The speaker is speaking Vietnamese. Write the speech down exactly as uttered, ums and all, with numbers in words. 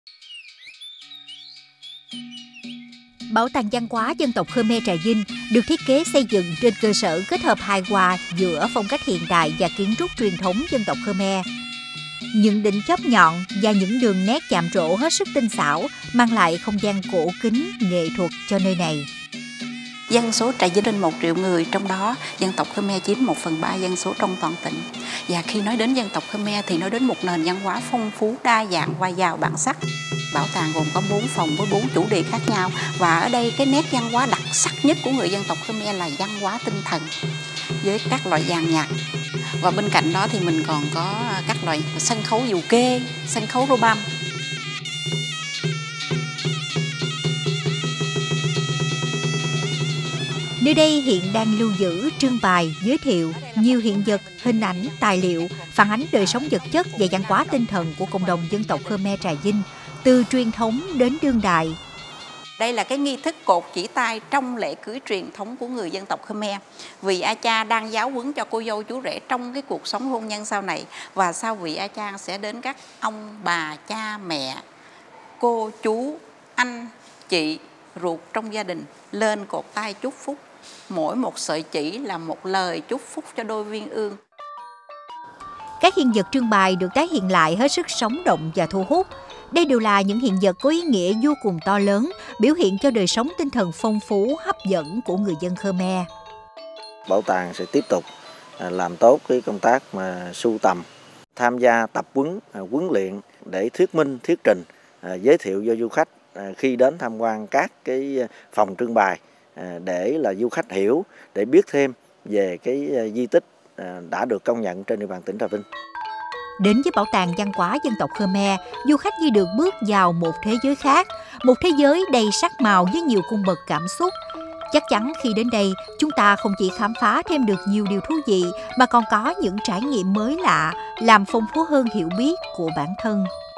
Bảo tàng văn hóa dân tộc Khmer Trà Vinh được thiết kế xây dựng trên cơ sở kết hợp hài hòa giữa phong cách hiện đại và kiến trúc truyền thống dân tộc Khmer. Những đỉnh chóp nhọn và những đường nét chạm trổ hết sức tinh xảo mang lại không gian cổ kính, nghệ thuật cho nơi này. Dân số Trà Vinh trên một triệu người, trong đó dân tộc Khmer chiếm một phần ba dân số trong toàn tỉnh. Và khi nói đến dân tộc Khmer thì nói đến một nền văn hóa phong phú, đa dạng và giàu bản sắc. Bảo tàng gồm có bốn phòng với bốn chủ đề khác nhau. Và ở đây cái nét văn hóa đặc sắc nhất của người dân tộc Khmer là văn hóa tinh thần với các loại dàn nhạc. Và bên cạnh đó thì mình còn có các loại sân khấu dù kê, sân khấu rô bam. Nơi đây hiện đang lưu giữ, trưng bày, giới thiệu nhiều hiện vật, hình ảnh, tài liệu phản ánh đời sống vật chất và văn hóa tinh thần của cộng đồng dân tộc Khmer Trà Vinh, từ truyền thống đến đương đại. Đây là cái nghi thức cột chỉ tay trong lễ cưới truyền thống của người dân tộc Khmer. Vị A Cha đang giáo huấn cho cô dâu chú rể trong cái cuộc sống hôn nhân sau này. Và sau vị A Cha sẽ đến các ông, bà, cha, mẹ, cô, chú, anh, chị, ruột trong gia đình lên cột tay chúc phúc. Mỗi một sợi chỉ là một lời chúc phúc cho đôi uyên ương. Các hiện vật trưng bày được tái hiện lại hết sức sống động và thu hút. Đây đều là những hiện vật có ý nghĩa vô cùng to lớn, biểu hiện cho đời sống tinh thần phong phú, hấp dẫn của người dân Khmer. Bảo tàng sẽ tiếp tục làm tốt cái công tác mà sưu tầm, tham gia tập huấn, huấn luyện để thuyết minh, thuyết trình, giới thiệu cho du khách khi đến tham quan các cái phòng trưng bày, để là du khách hiểu, để biết thêm về cái di tích đã được công nhận trên địa bàn tỉnh Trà Vinh. Đến với Bảo tàng văn hóa dân tộc Khmer, du khách như được bước vào một thế giới khác, một thế giới đầy sắc màu với nhiều cung bậc cảm xúc. Chắc chắn khi đến đây, chúng ta không chỉ khám phá thêm được nhiều điều thú vị, mà còn có những trải nghiệm mới lạ, làm phong phú hơn hiểu biết của bản thân.